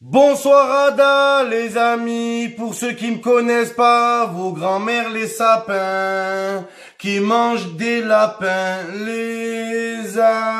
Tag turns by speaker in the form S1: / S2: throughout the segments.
S1: Bonsoir Ada, les amis, pour ceux qui me connaissent pas, vos grands-mères les sapins, qui mangent des lapins, les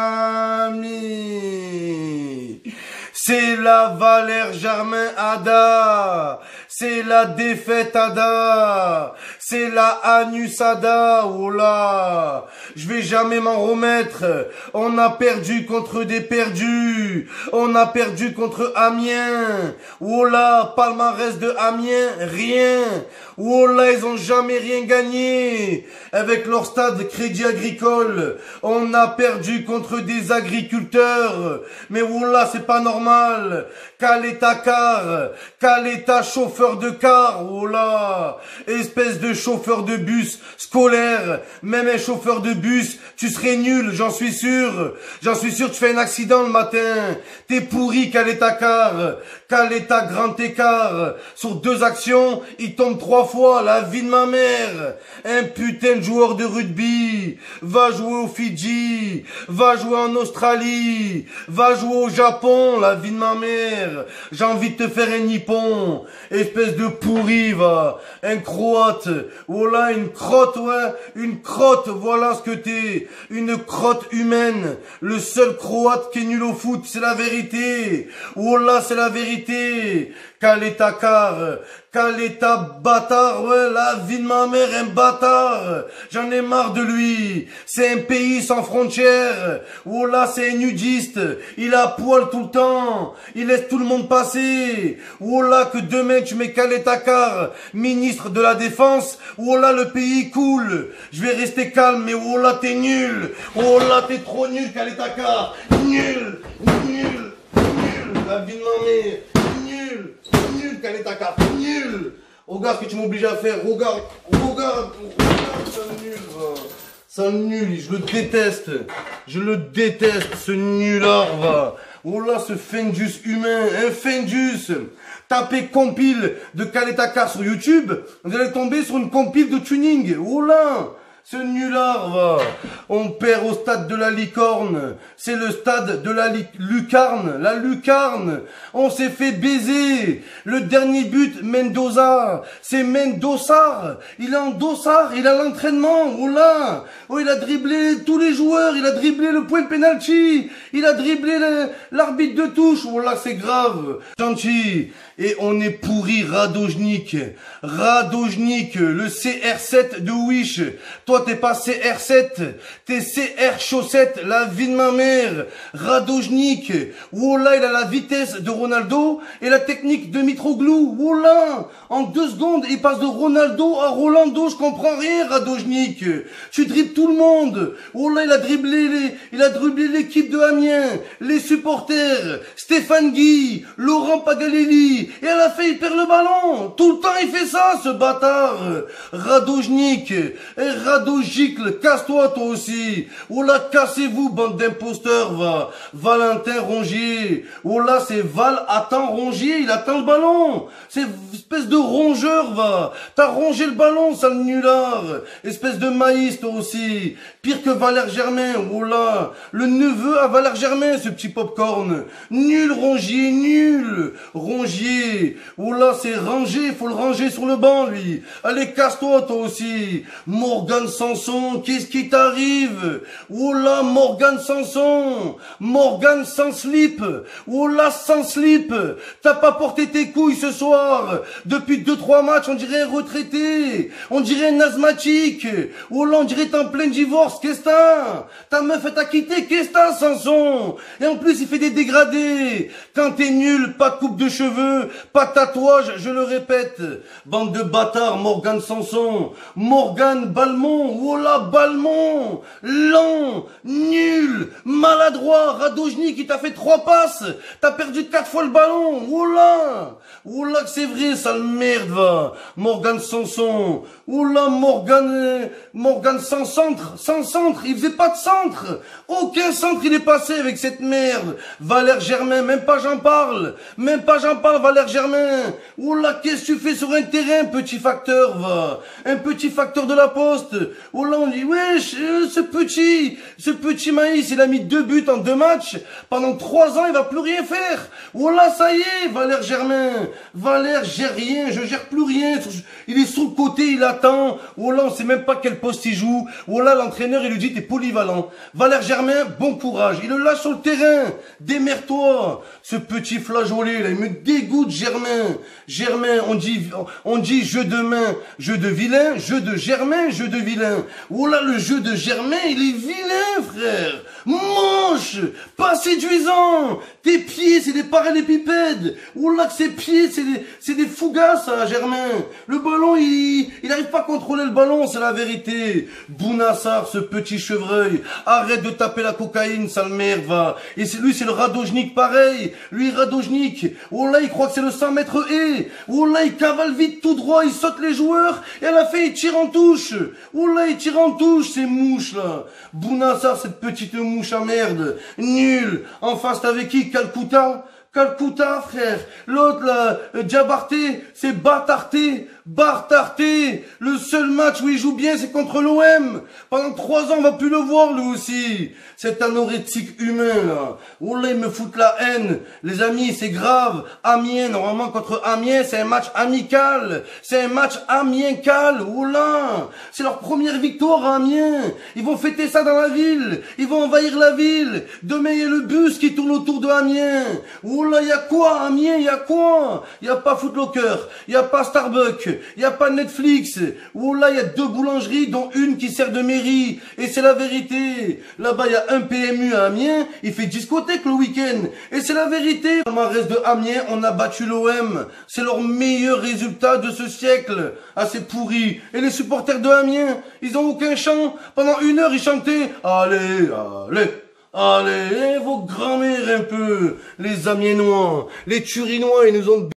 S1: amis. C'est la Valère Germain Ada, c'est la défaite Ada, c'est la Anus Ada, oh là, je vais jamais m'en remettre, on a perdu contre des perdus, on a perdu contre Amiens, oh là, palmarès de Amiens, rien, oh là, ils ont jamais rien gagné, avec leur stade Crédit Agricole, on a perdu contre des agriculteurs, mais oh là, c'est pas normal. Calé ta car, calé ta chauffeur de car, oh là, espèce de chauffeur de bus scolaire, même un chauffeur de bus, tu serais nul, j'en suis sûr, tu fais un accident le matin, t'es pourri calé ta car, calé ta grand écart, sur 2 actions, il tombe 3 fois, la vie de ma mère, un putain de joueur de rugby, va jouer au Fidji, va jouer en Australie, va jouer au Japon, la vie de ma mère, j'ai envie de te faire un nippon, espèce de pourri, va, un croate, voilà, une crotte, ouais, une crotte, voilà ce que t'es, une crotte humaine, le seul croate qui est nul au foot, c'est la vérité, voilà, c'est la vérité, calé ta car, calé ta bâtard, ouais, la vie de ma mère, un bâtard, j'en ai marre de lui, c'est un pays sans frontières, oh là, c'est un nudiste, il a poil tout le temps, il laisse tout le monde passer, oh là, que demain tu mets calé ta car, ministre de la défense, oh là, le pays coule, je vais rester calme, mais oh là, t'es nul, oh là, t'es trop nul, calé ta car, nul, la vie de ma mère, nul, calé ta car, nul. Regarde ce que tu m'obliges à faire, regarde, ça nul, va. Ça nul, je le déteste, ce nulard, va. Oh là, ce Fendus humain, un Fendus. Tapez compile de calé ta car sur YouTube, vous allez tomber sur une compile de tuning, oh là. Ce nulard, va. On perd au stade de la licorne. C'est le stade de la lucarne. La lucarne. On s'est fait baiser. Le dernier but, Mendoza. C'est Mendoza. Il est en dossard. Il a l'entraînement. Oh là. Oh, il a dribblé tous les joueurs. Il a dribblé le point de penalty. Il a dribblé l'arbitre de touche. Oh là, c'est grave. Gentil. Et on est pourri, Radojnik. Radojnik, le CR7 de Wish. Toi, t'es pas CR7, t'es CR chaussette, la vie de ma mère. Radojnik, oh là, il a la vitesse de Ronaldo et la technique de Mitroglou. Oh là, en 2 secondes, il passe de Ronaldo à Rolando, je comprends rien, Radojnik. Tu dribbles tout le monde. Oh là, il a dribblé l'équipe de Amiens, les supporters, Stéphane Guy, Laurent Pagalelli, et à la fin, il perd le ballon. Tout le temps, il fait ça, ce bâtard. Radojnik, Radogicle, casse-toi toi aussi. Oh là, cassez-vous, bande d'imposteurs, va. Valentin Rongier. Oh là, c'est Val attend Rongier, il attend le ballon. C'est espèce de rongeur, va. T'as rongé le ballon, sale nulard. Espèce de maïs, toi aussi. Pire que Valère Germain, oh là. Le neveu à Valère Germain, ce petit popcorn. Nul Rongier, nul. Rongier. Oh là, c'est rangé, faut le ranger sur le banc, lui. Allez, casse-toi, toi aussi. Morgan Sanson, qu'est-ce qui t'arrive? Oh là, Morgan Sanson, Morgan sans slip, oh là, sans slip, t'as pas porté tes couilles ce soir, depuis 2-3 matchs, on dirait un retraité, on dirait un asthmatique, oh là, on dirait t'es en plein divorce, qu'est-ce que t'as? Ta meuf elle t'a quitté, qu'est-ce que t'as, Sanson? Et en plus, il fait des dégradés, quand t'es nul, pas de coupe de cheveux, pas de tatouage, je le répète, bande de bâtards, Morgan Sanson, Morgan Balmont, oh là, Balmont, lent, nul, maladroit, Radojnik, qui t'a fait 3 passes, t'as perdu 4 fois le ballon, oh là, que c'est vrai, sale merde, va, Morgan Sanson, oh là, Morgan sans centre, il faisait pas de centre, aucun centre il est passé avec cette merde, Valère Germain, même pas j'en parle, Valère Germain, oh là, qu'est-ce que tu fais sur un terrain, petit facteur, va, un petit facteur de la poste, Oh là, on dit, wesh, ce petit Maïs, il a mis 2 buts en 2 matchs. Pendant 3 ans, il va plus rien faire. Oh là, ça y est, Valère Germain. Valère gère rien, je gère plus rien. Il est sur le côté, il attend. Oh là, on sait même pas quel poste il joue. Oh là, l'entraîneur, il lui dit, t'es polyvalent. Valère Germain, bon courage. Il le lâche sur le terrain. Démerde-toi. Ce petit flageolet, là, il me dégoûte, Germain. Germain, on dit jeu de main, jeu de vilain, jeu de Germain, jeu de vilain. Oh là, le jeu de Germain, il est vilain, frère. Moche, pas séduisant. Tes pieds, c'est des parallélépipèdes. Oh là, que ses pieds, c'est des fougasses, ça, Germain. Le ballon, il arrive pas à contrôler le ballon, c'est la vérité. Bounassar, ce petit chevreuil, arrête de taper la cocaïne, sale merde, va. Et lui, c'est le Radojnik, pareil. Lui, Radojnik. Oh là, il croit que c'est le 100 mètres haie. Oh là, il cavale vite tout droit, il saute les joueurs, et à la fin, il tire en touche. Oh là, il tire en touche, ces mouches, là. Bounassar, cette petite mouche à merde. Nul. En face, t'avais qui? Calcutta? Calcutta, frère. L'autre, là, Diabarté, c'est Bartarté. Bartarté. Le seul match où il joue bien, c'est contre l'OM. Pendant 3 ans, on va plus le voir, lui aussi. Cet anorexique humain, là. Oh là, il me fout la haine. Les amis, c'est grave. Amiens, normalement, contre Amiens, c'est un match amical. C'est un match amical. Oh là. C'est leur première victoire à Amiens. Ils vont fêter ça dans la ville. Ils vont envahir la ville. Demain, il y a le bus qui tourne autour de Amiens. Oh là, il y a quoi, Amiens? Il y a quoi? Il y a pas Footlocker. Il y a pas Starbucks. Il y a pas Netflix. Oh là, il y a 2 boulangeries, dont une qui sert de mairie. Et c'est la vérité. Là-bas, il y a un PMU à Amiens. Il fait discothèque le week-end. Et c'est la vérité. Dans le reste de Amiens, on a battu l'OM. C'est leur meilleur résultat de ce siècle. Ah, c'est pourri. Et les supporters de Amiens, ils ont aucun chant. Pendant 1 heure, ils chantaient. Allez, allez. Allez, vos grands-mères un peu, les Amiénois, les Turinois, ils nous ont